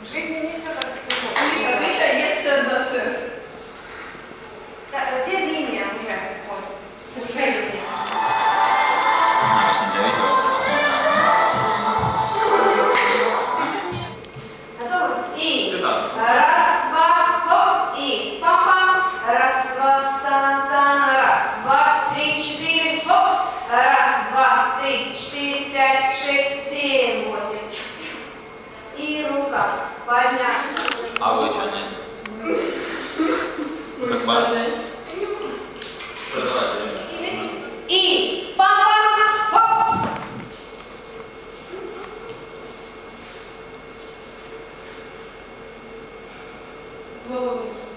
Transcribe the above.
В жизни не все так легко. Отвечай, есть одна сэр. Где линия уже? Вот. Уже линия. Готовы? И. Раз, два, хоп, и. Пам-пам. Раз, два, тан-тан. Раз, два, три, четыре, хоп. Раз, два, три, четыре, пять, шесть, семь, восемь. И рука. Подняться. А вы что, Надя? Как важно? Давай, и пам-пам, хоп. Голову вниз.